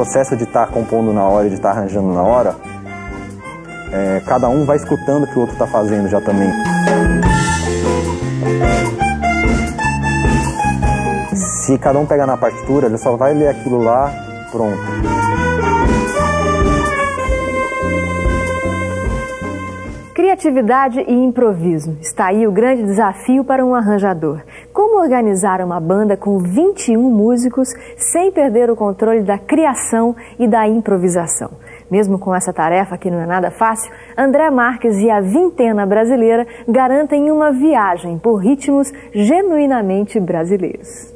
processo de estar compondo na hora e de estar arranjando na hora, cada um vai escutando o que o outro está fazendo já também. Se cada um pegar na partitura, ele só vai ler aquilo lá, pronto. Criatividade e improviso. Está aí o grande desafio para um arranjador. Como organizar uma banda com 21 músicos sem perder o controle da criação e da improvisação? Mesmo com essa tarefa, que não é nada fácil, André Marques e a Vintena Brasileira garantem uma viagem por ritmos genuinamente brasileiros.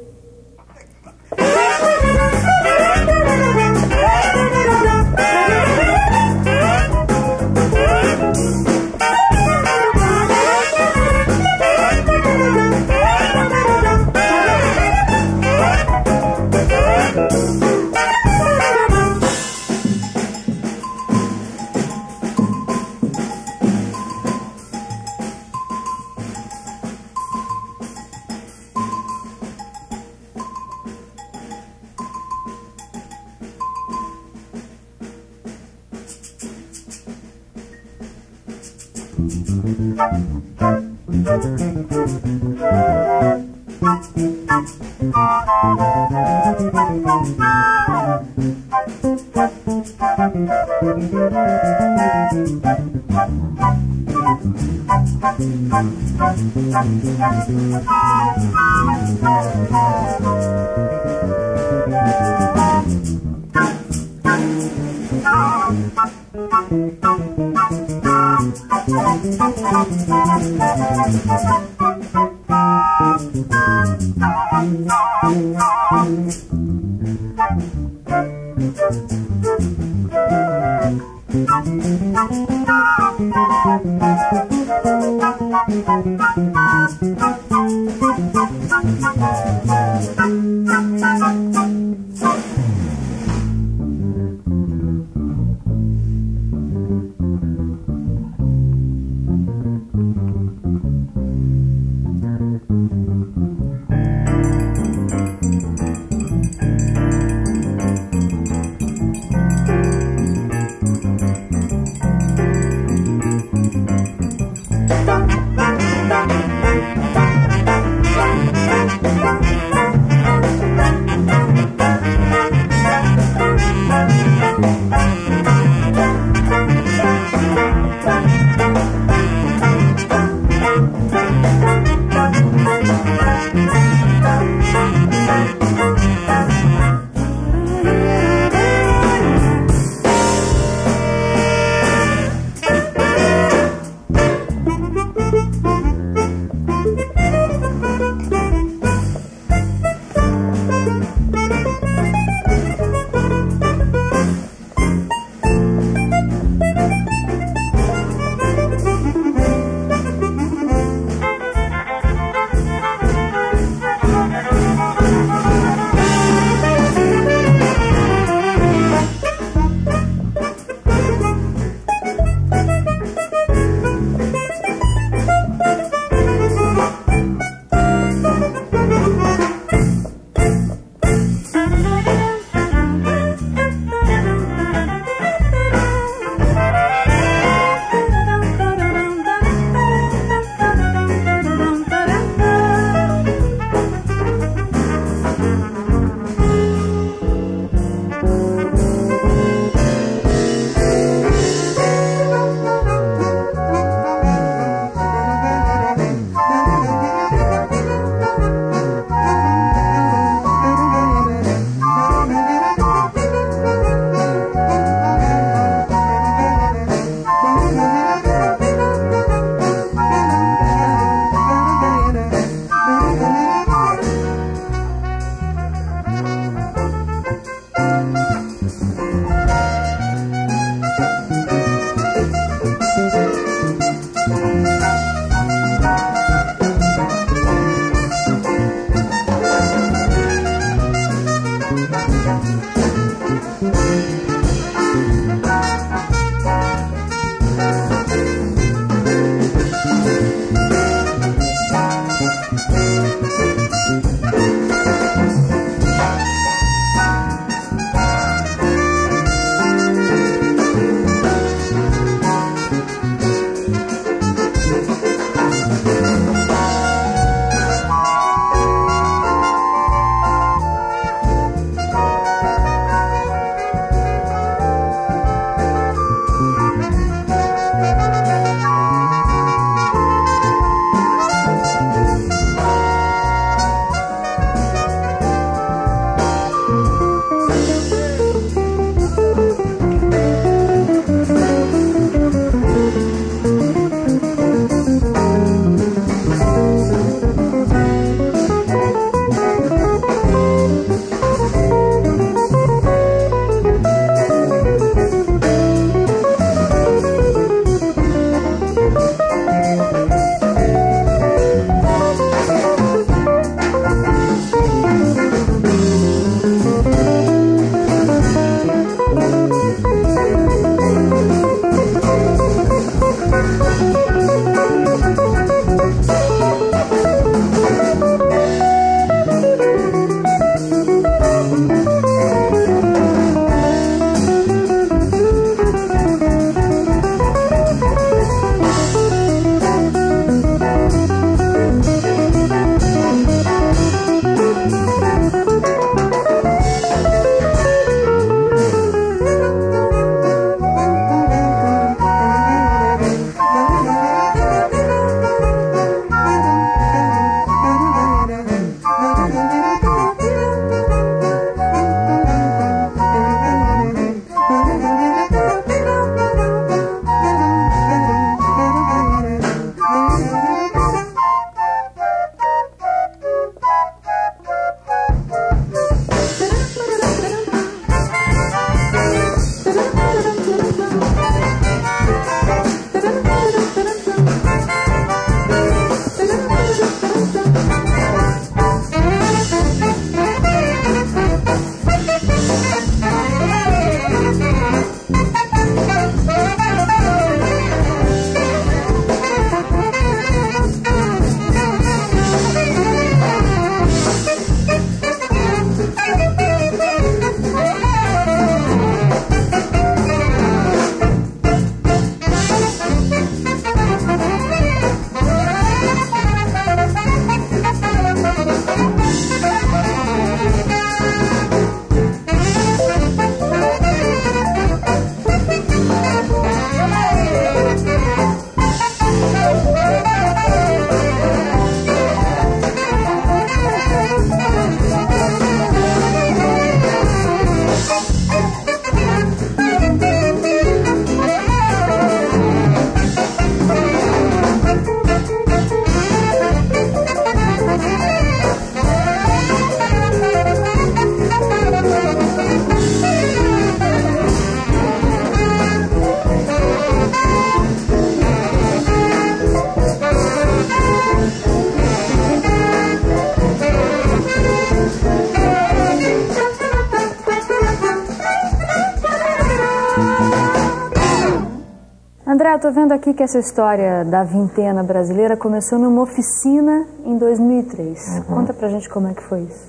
André, eu tô vendo aqui que essa história da vintena brasileira começou numa oficina em 2003. Conta pra gente como é que foi isso.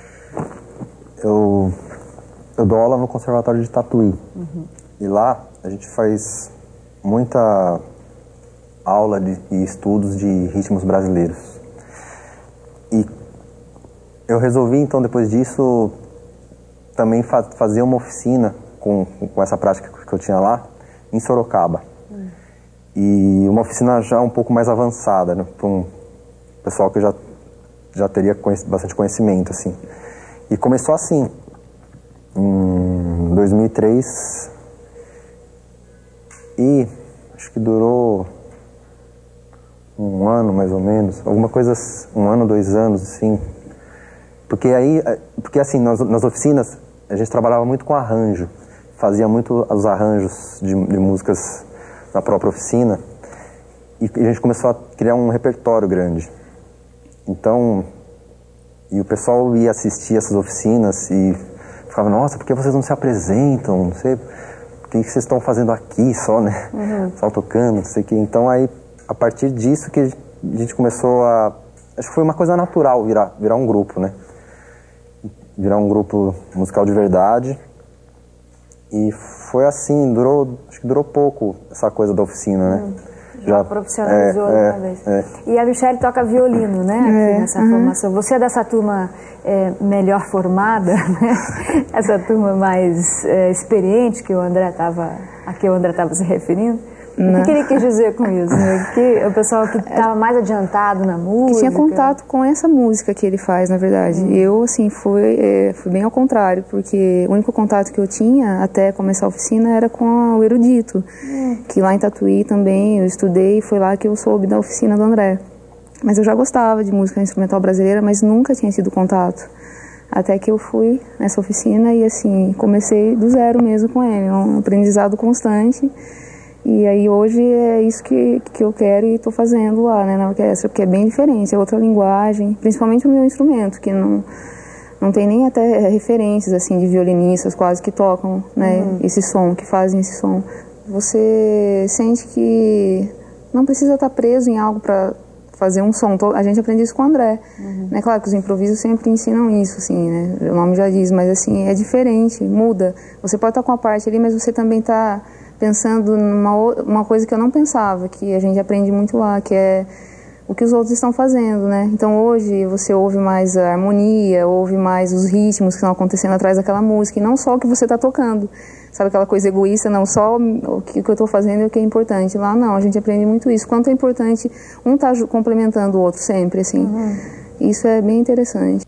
Eu dou aula no Conservatório de Tatuí. E lá a gente faz muita aula e estudos de ritmos brasileiros. E eu resolvi, então, depois disso, também fazer uma oficina com essa prática que eu tinha lá, em Sorocaba. E uma oficina já um pouco mais avançada, né, para um pessoal que já teria bastante conhecimento, assim. E começou assim, em 2003, e acho que durou um ano, mais ou menos, alguma coisa, 1 ano, 2 anos, assim. Porque assim, nas oficinas, a gente trabalhava muito com arranjo, fazia muito os arranjos de músicas na própria oficina, e a gente começou a criar um repertório grande. Então, e o pessoal ia assistir essas oficinas e ficava, nossa, por que vocês não se apresentam? Não sei, o que vocês estão fazendo aqui só, né? Só tocando, não sei o que. Então aí, a partir disso que a gente começou a... Acho que foi uma coisa natural virar um grupo, né? Virar um grupo musical de verdade. E foi assim, acho que durou pouco essa coisa da oficina, né? Já profissionalizou uma vez. E a Michelle toca violino, né? Aqui nessa formação. Você é dessa turma melhor formada, né? Essa turma mais experiente que o André estava se referindo? Não. O que ele quis dizer com isso? Né? Que o pessoal que estava mais adiantado na música... Que tinha contato com essa música que ele faz, na verdade. Eu, assim, fui bem ao contrário, porque o único contato que eu tinha até começar a oficina era com o erudito, que lá em Tatuí também eu estudei, e foi lá que eu soube da oficina do André. Mas eu já gostava de música instrumental brasileira, mas nunca tinha tido contato. Até que eu fui nessa oficina e, assim, comecei do zero mesmo com ele. É um aprendizado constante. E aí hoje é isso que eu quero e estou fazendo lá, né, na orquestra, porque é bem diferente, é outra linguagem, principalmente o meu instrumento, que não tem nem até referências assim de violinistas quase que tocam, né, esse som, que fazem esse som. Você sente que não precisa estar preso em algo para fazer um som. A gente aprende isso com o André, né? Claro que os improvisos sempre ensinam isso, assim, né, o nome já diz, mas assim, é diferente, muda. Você pode estar com a parte ali, mas você também está pensando numa coisa que eu não pensava, que a gente aprende muito lá, que é o que os outros estão fazendo, né? Então hoje você ouve mais a harmonia, ouve mais os ritmos que estão acontecendo atrás daquela música, e não só o que você está tocando. Sabe aquela coisa egoísta, não só o que eu estou fazendo e o que é importante. Lá não, a gente aprende muito isso. Quanto é importante um estar complementando o outro sempre, assim. Isso é bem interessante.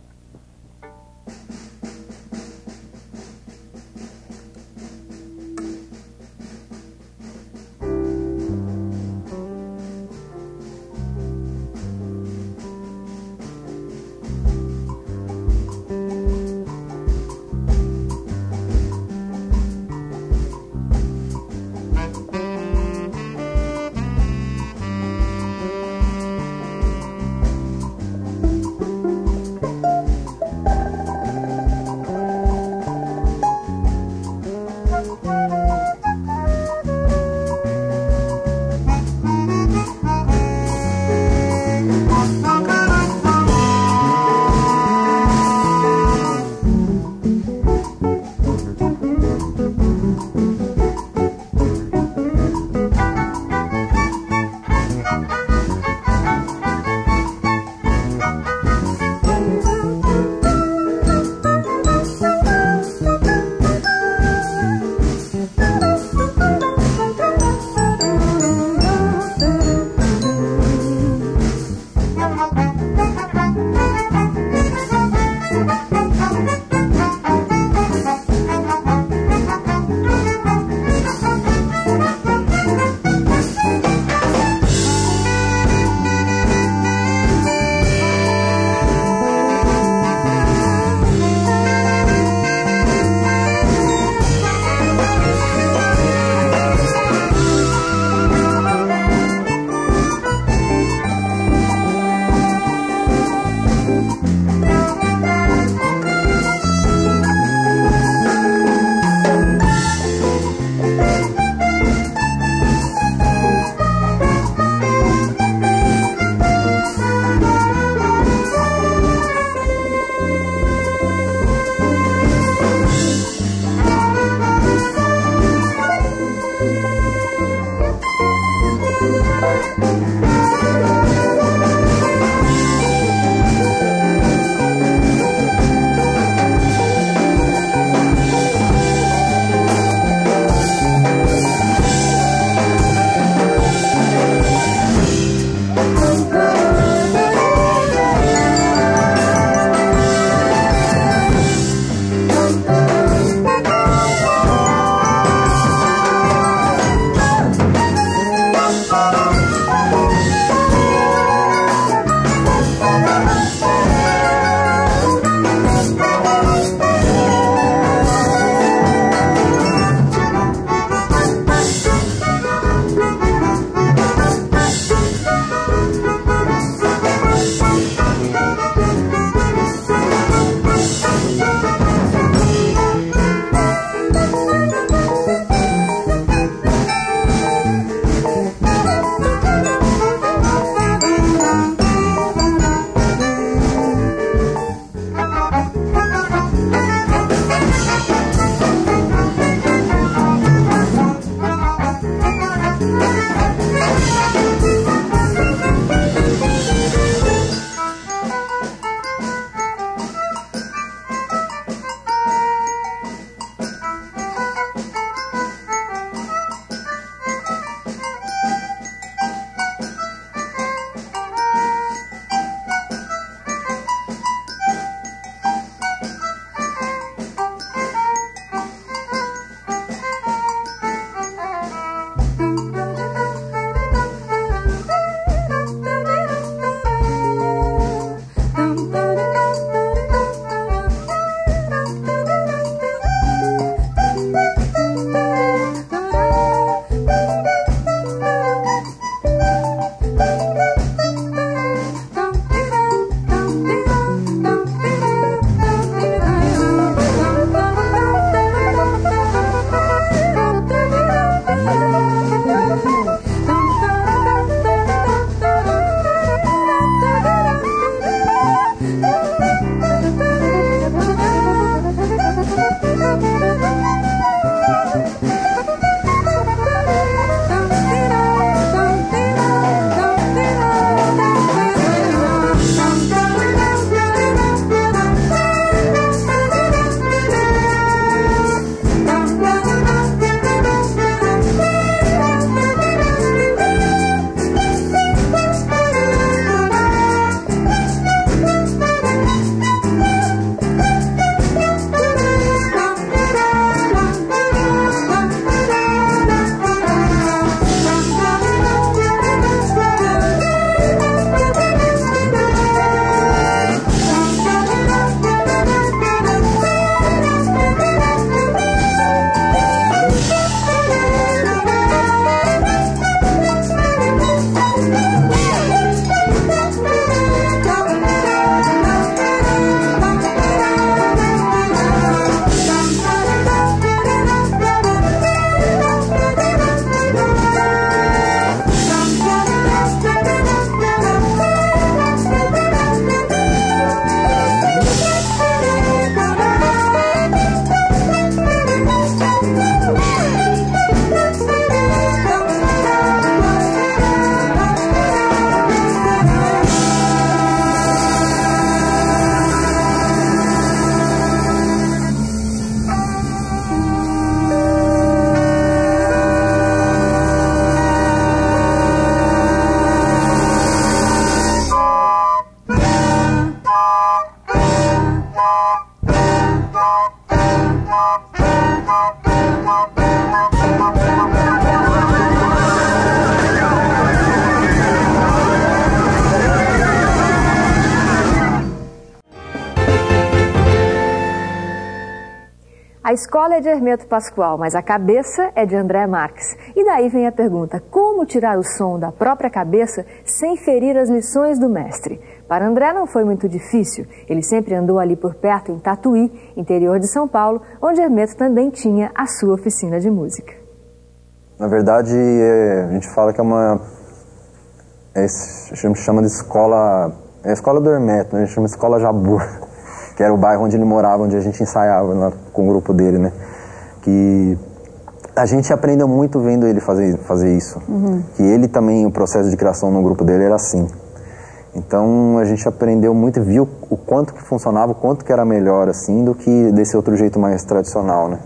A escola é de Hermeto Pascoal, mas a cabeça é de André Marques. E daí vem a pergunta, como tirar o som da própria cabeça sem ferir as lições do mestre? Para André não foi muito difícil, ele sempre andou ali por perto, em Tatuí, interior de São Paulo, onde Hermeto também tinha a sua oficina de música. Na verdade, a gente fala que é uma... a gente chama de escola... é a escola do Hermeto, né? A gente chama de escola Jabu, que era o bairro onde ele morava, onde a gente ensaiava lá com o grupo dele, né? Que a gente aprendeu muito vendo ele fazer isso. Que ele também, o processo de criação no grupo dele era assim. Então a gente aprendeu muito e viu o quanto que funcionava, o quanto que era melhor assim do que desse outro jeito mais tradicional, né?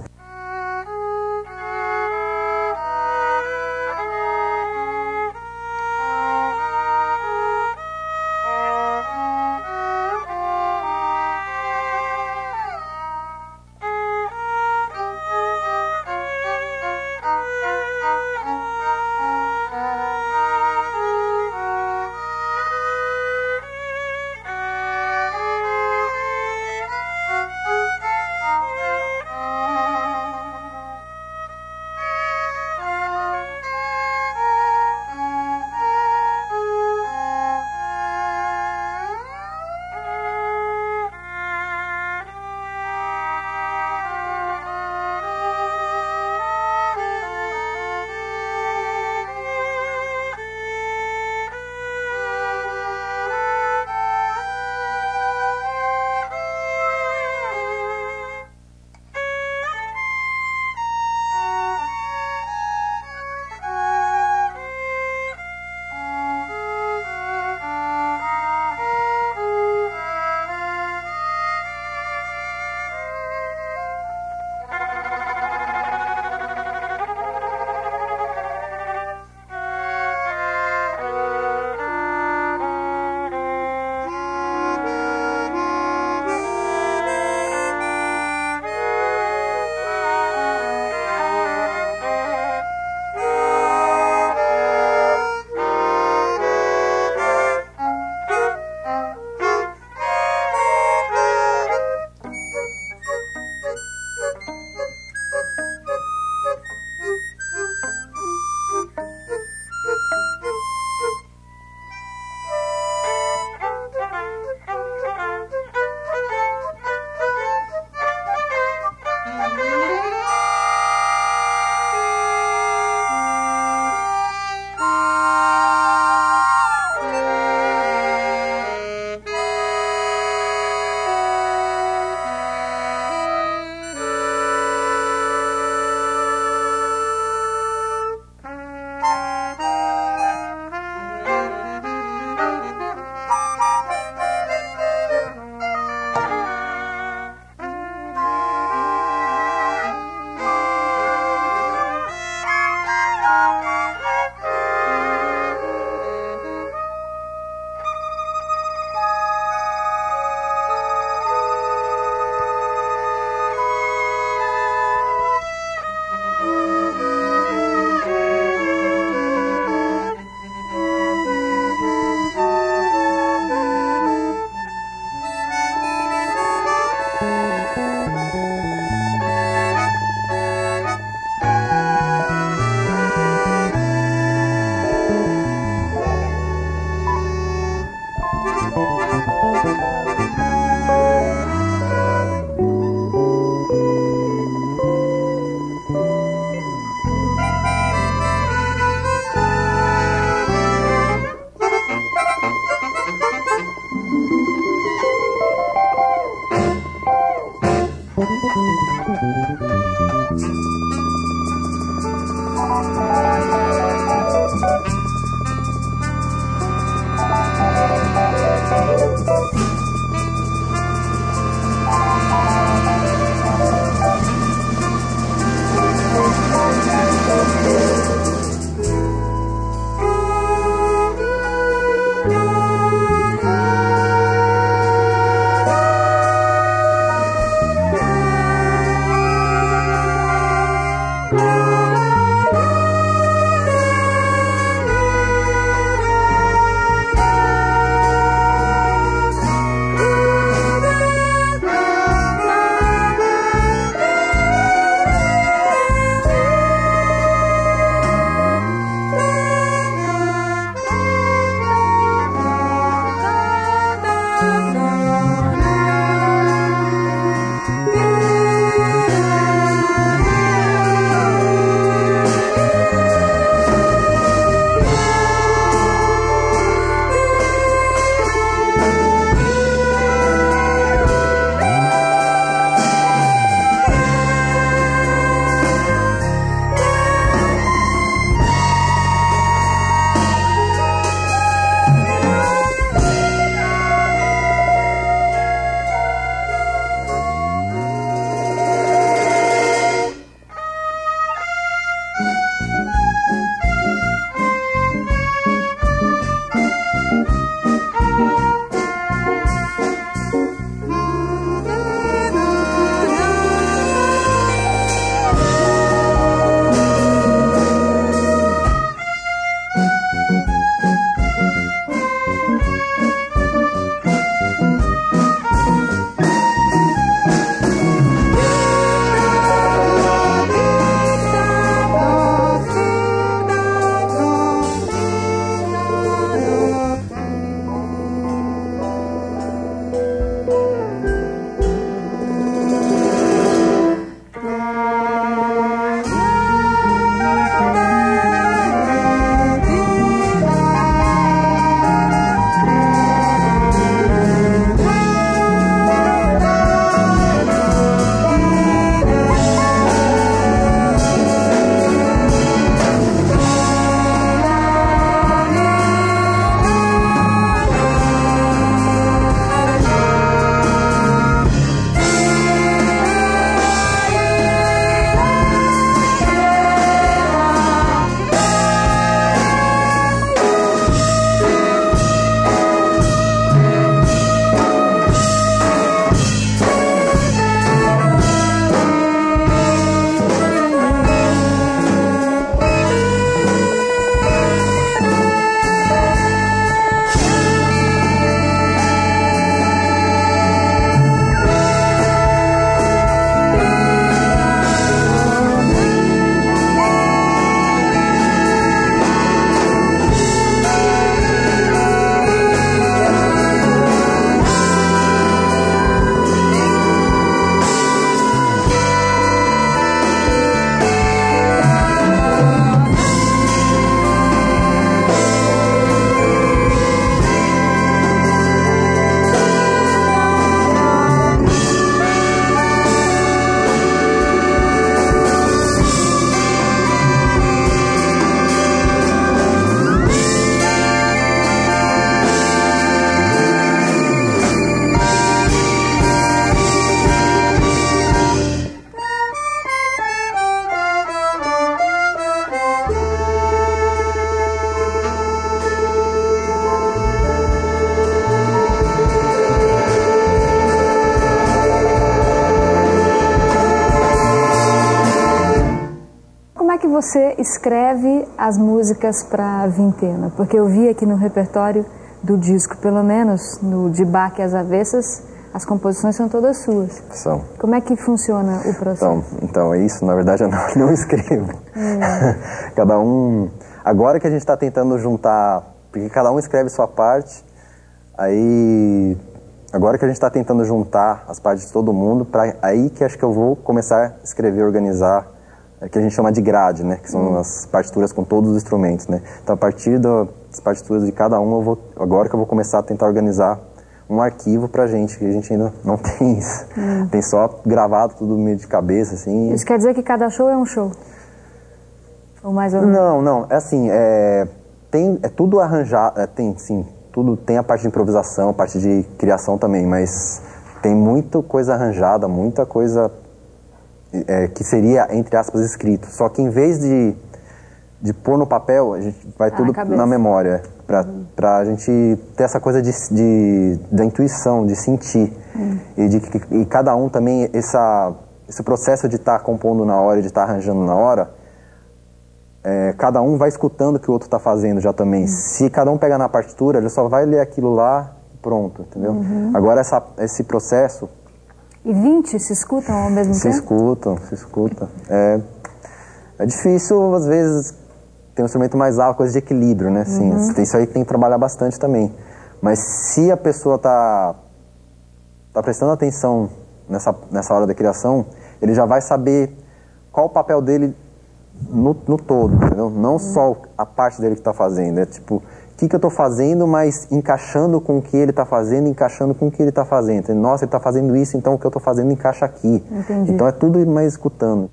você escreve as músicas para a Vintena? Porque eu vi aqui no repertório do disco, pelo menos no De Baque às Avessas, as composições são todas suas. São. Como é que funciona o processo? Então é isso, na verdade eu não escrevo. Cada um... Agora que a gente está tentando juntar, porque cada um escreve sua parte, aí... Agora que a gente está tentando juntar as partes de todo mundo, aí que acho que eu vou começar a escrever, organizar, que a gente chama de grade, né? Que são as partituras com todos os instrumentos, né? Então a partir das partituras de cada um, agora que eu vou começar a tentar organizar um arquivo pra gente, que a gente ainda não tem isso. Tem só gravado tudo meio de cabeça, assim. Isso quer dizer que cada show é um show? Ou mais ou menos? Não. É assim, é tudo arranjado, tudo tem a parte de improvisação, a parte de criação também, mas tem muita coisa arranjada, muita coisa que seria, entre aspas, escrito. Só que em vez de pôr no papel, a gente vai tudo na memória, pra gente ter essa coisa da intuição, de sentir. E cada um também, esse processo de estar compondo na hora, de estar arranjando na hora, cada um vai escutando o que o outro está fazendo já também. Se cada um pegar na partitura, ele só vai ler aquilo lá e pronto, entendeu? Agora esse processo... E 20 se escutam ao mesmo tempo? Se escutam. É difícil, às vezes, ter um instrumento mais alto, coisa de equilíbrio, né? Assim, isso aí tem que trabalhar bastante também. Mas se a pessoa tá prestando atenção nessa hora da criação, ele já vai saber qual o papel dele no todo, entendeu? Não só a parte dele que está fazendo, é tipo, o que eu estou fazendo, mas encaixando com o que ele está fazendo, encaixando com o que ele está fazendo. Nossa, ele está fazendo isso, então o que eu estou fazendo encaixa aqui. Entendi. Então é tudo mais escutando.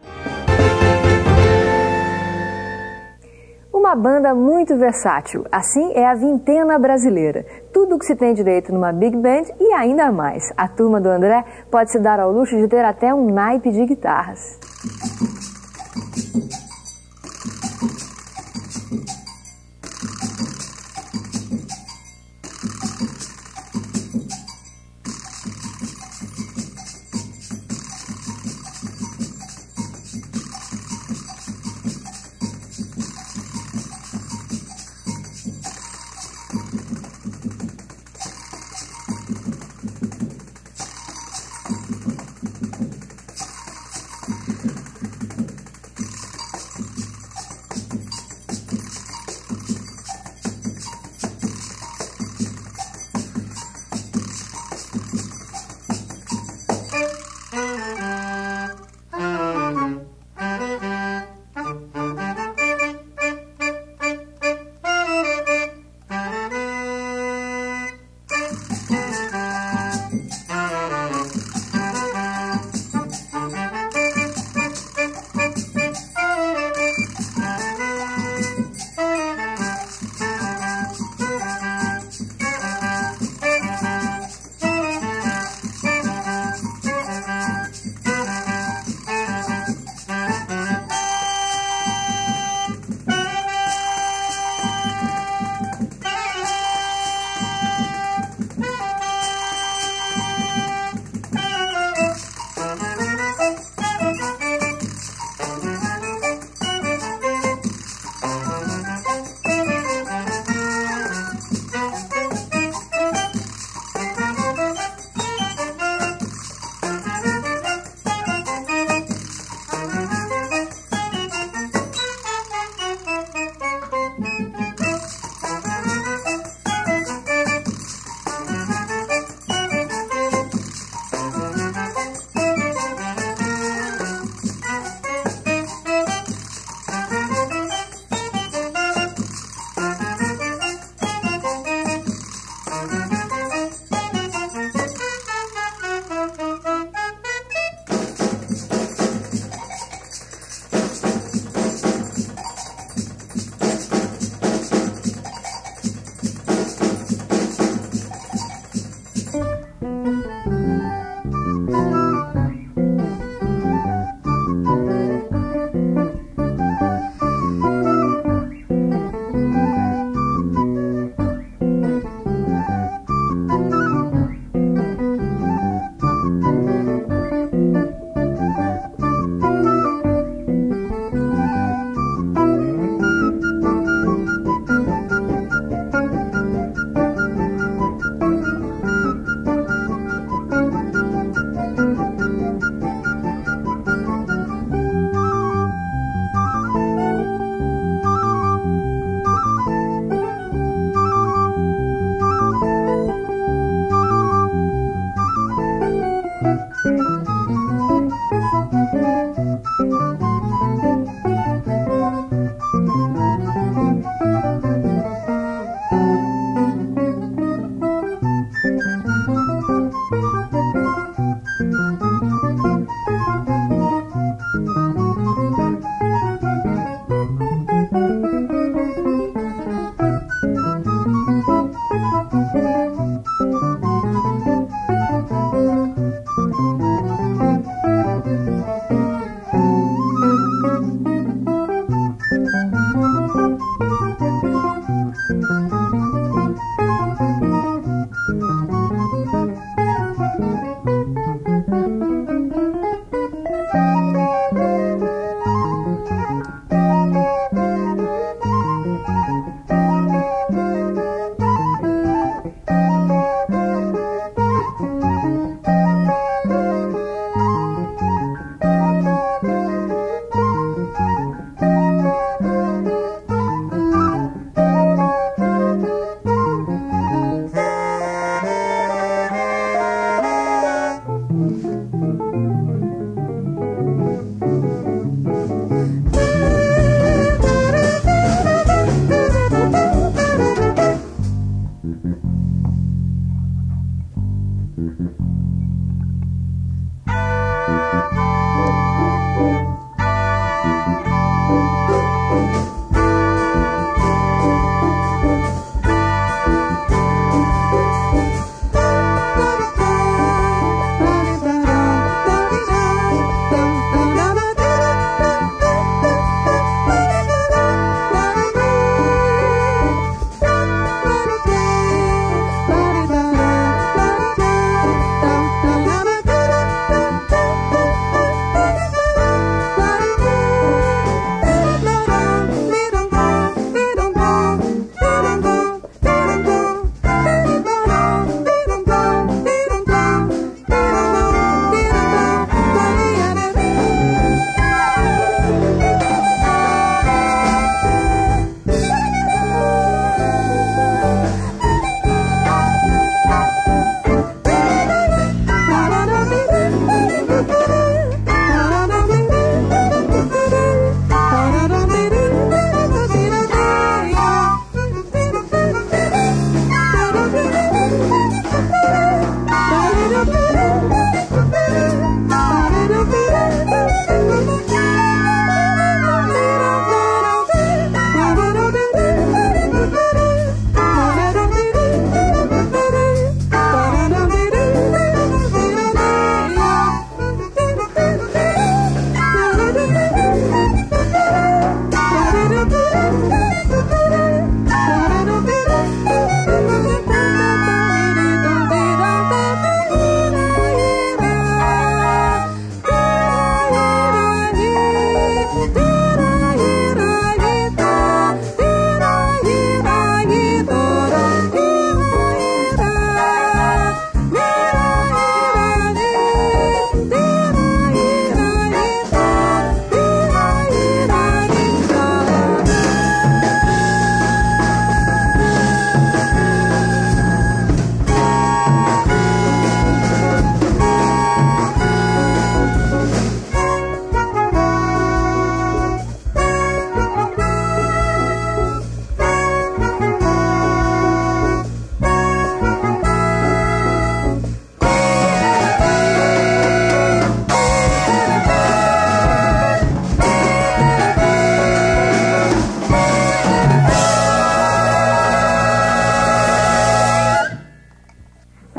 Uma banda muito versátil, assim é a Vintena brasileira. Tudo o que se tem direito numa big band e ainda mais. A turma do André pode se dar ao luxo de ter até um naipe de guitarras.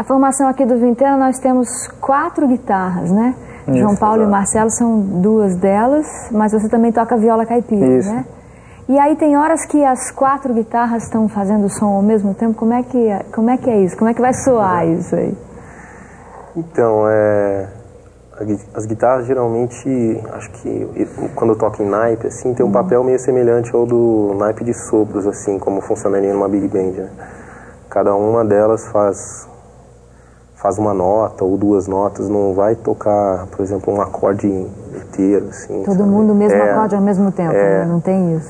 formação aqui do Vintena, nós temos 4 guitarras, né? Isso, João Paulo e Marcelo são 2 delas, mas você também toca viola caipira, isso, né? E aí tem horas que as 4 guitarras estão fazendo som ao mesmo tempo. Como é que é isso? Como é que vai soar isso aí? Então, as guitarras geralmente, acho que quando eu toco em naipe, assim, tem um papel meio semelhante ao do naipe de sopros, assim, como funcionaria numa big band, né? Cada uma delas faz uma nota ou 2 notas, não vai tocar, por exemplo, um acorde inteiro, assim. Todo sabe? mundo o mesmo acorde ao mesmo tempo, né? Não tem isso.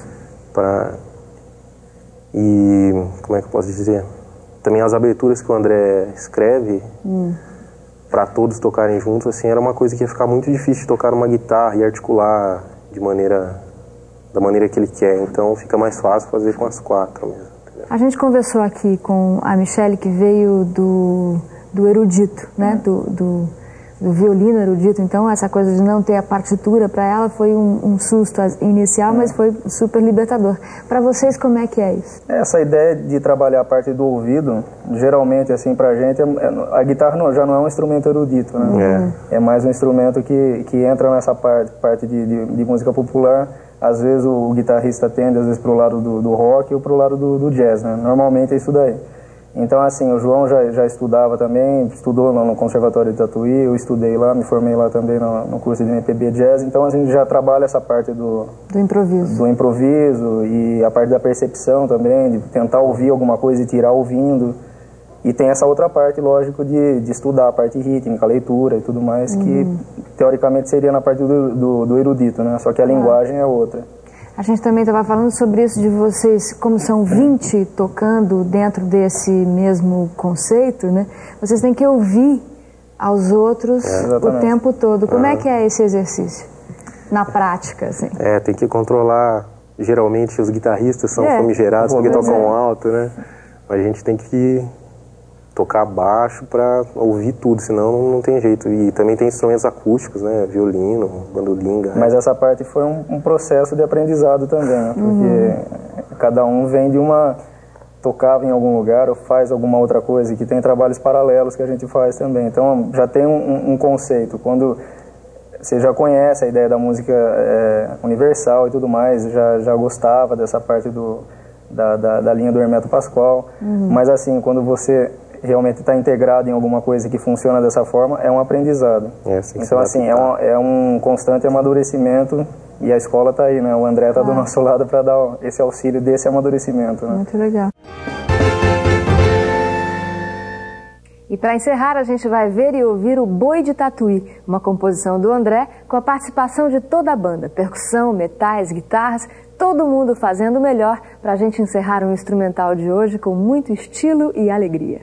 E, como é que eu posso dizer? Também as aberturas que o André escreve, para todos tocarem juntos, assim, era uma coisa que ia ficar muito difícil de tocar uma guitarra e articular da maneira que ele quer. Então fica mais fácil fazer com as 4 mesmo. Entendeu? A gente conversou aqui com a Michele, que veio do erudito, né? Do violino erudito. Então essa coisa de não ter a partitura para ela foi um susto inicial, mas foi super libertador. Para vocês, como é que é isso? Essa ideia de trabalhar a parte do ouvido, geralmente, assim, pra gente, a guitarra já não é um instrumento erudito, né? É mais um instrumento que entra nessa parte de música popular. Às vezes o guitarrista tende, às vezes, pro lado do rock ou pro lado do jazz, né? Normalmente é isso daí. Então, assim, o João já estudava também, estudou no Conservatório de Tatuí, eu estudei lá, me formei lá também no curso de MPB Jazz, então a gente já trabalha essa parte do improviso e a parte da percepção também, de tentar ouvir alguma coisa e tirar ouvindo. E tem essa outra parte, lógico, de estudar a parte rítmica, a leitura e tudo mais, que teoricamente seria na parte do erudito, né? Só que a linguagem é outra. A gente também estava falando sobre isso de vocês, como são 20 tocando dentro desse mesmo conceito, né? Vocês têm que ouvir aos outros o tempo todo. Como é que é esse exercício? Na prática, assim. Tem que controlar. Geralmente os guitarristas são famigerados porque tocam alto, né? Mas a gente tem que tocar baixo para ouvir tudo, senão não tem jeito. E também tem instrumentos acústicos, né? Violino, bandolim. Mas essa parte foi um processo de aprendizado também, né? Porque cada um vem de tocava em algum lugar ou faz alguma outra coisa, que tem trabalhos paralelos que a gente faz também. Então já tem um conceito. Quando você já conhece a ideia da música universal e tudo mais, já gostava dessa parte da linha do Hermeto Pascoal. Mas assim, quando você realmente está integrado em alguma coisa que funciona dessa forma, é um aprendizado. Então, assim, é um constante amadurecimento e a escola está aí, né? O André está do nosso lado para dar esse auxílio desse amadurecimento, né? Muito legal. E para encerrar, a gente vai ver e ouvir o Boi de Tatuí, uma composição do André com a participação de toda a banda, percussão, metais, guitarras, todo mundo fazendo o melhor para a gente encerrar o instrumental de hoje com muito estilo e alegria.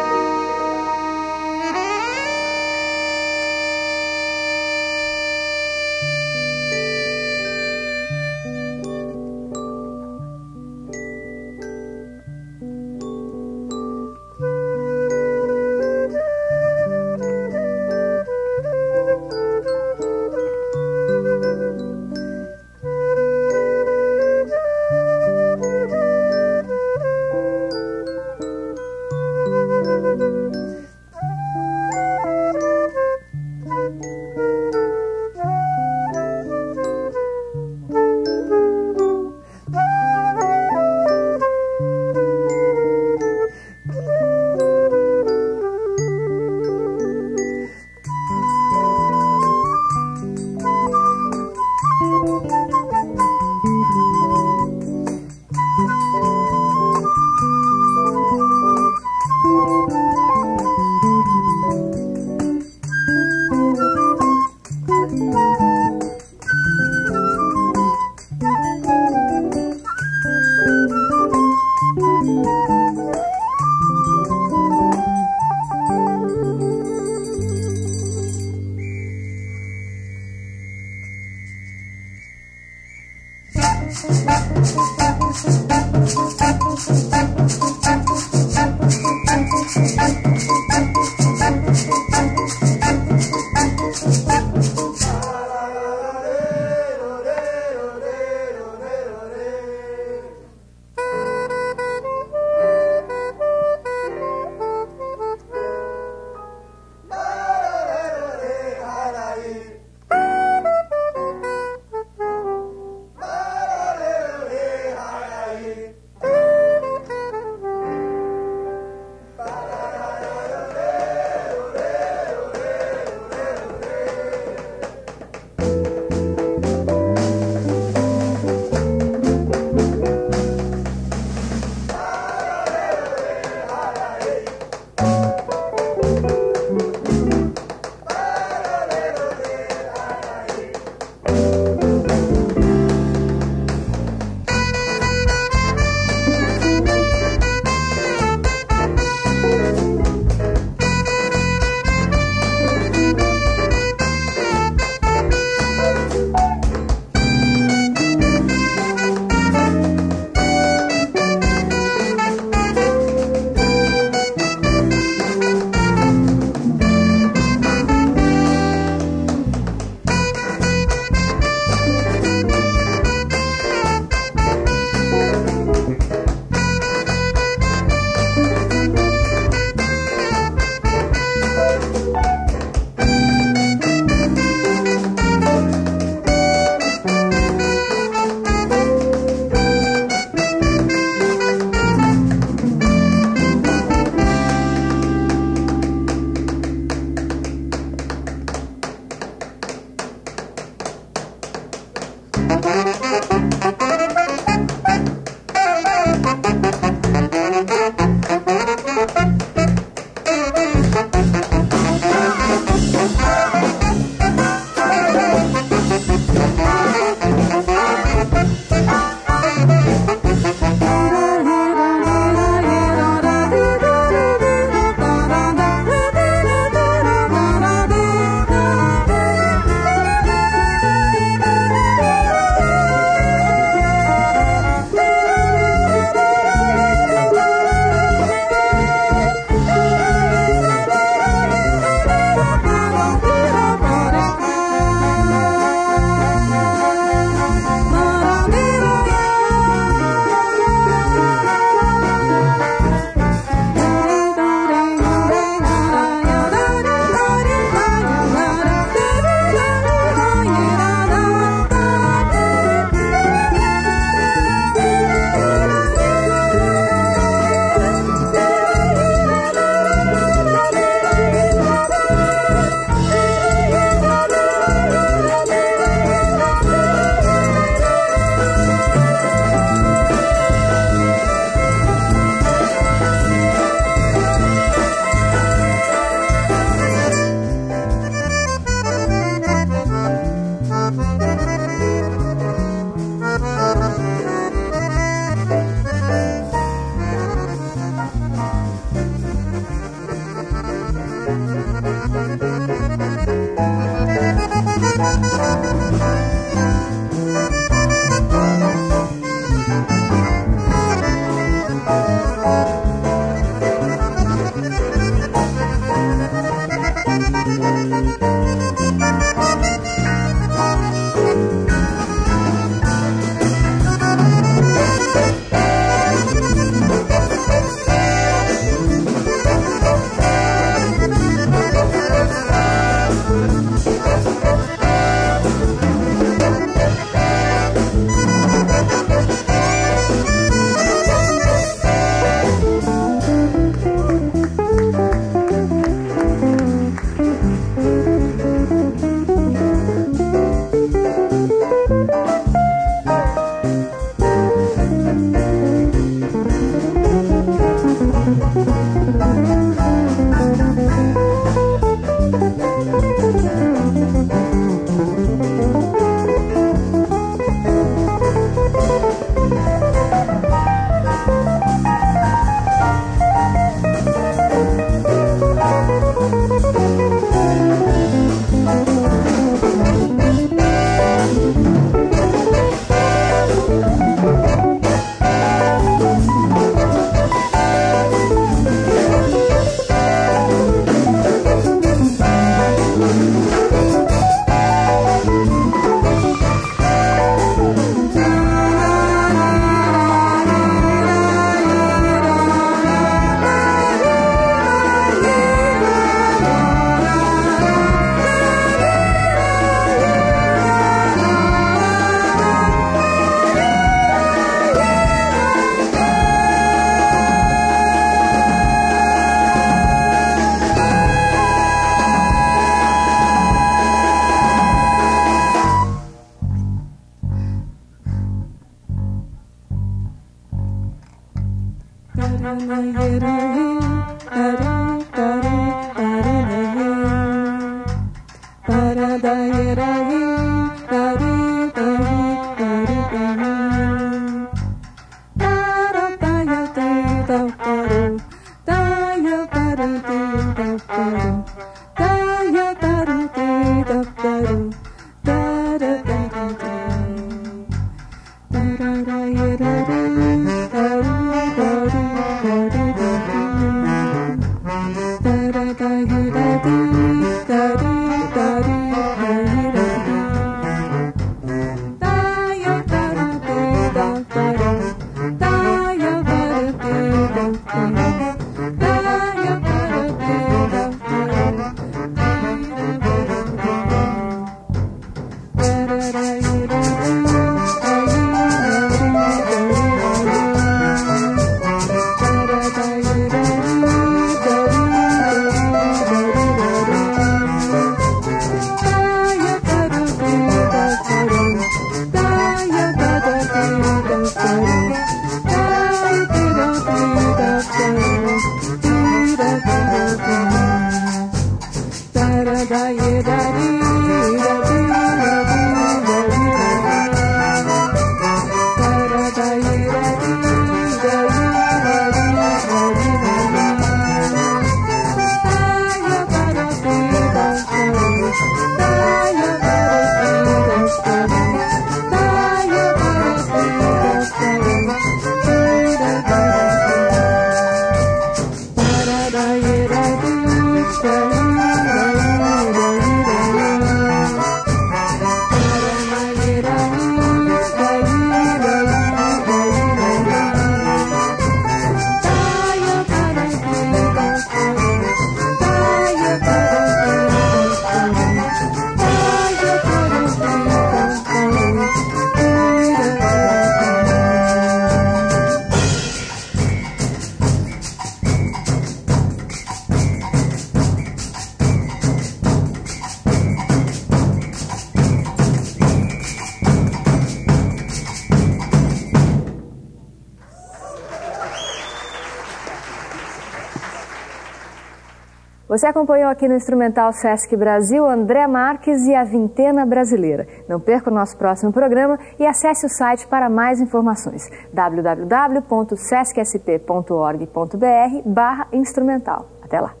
Você acompanhou aqui no Instrumental Sesc Brasil André Marques e a Vintena Brasileira. Não perca o nosso próximo programa e acesse o site para mais informações: www.sescsp.org.br/instrumental. Até lá!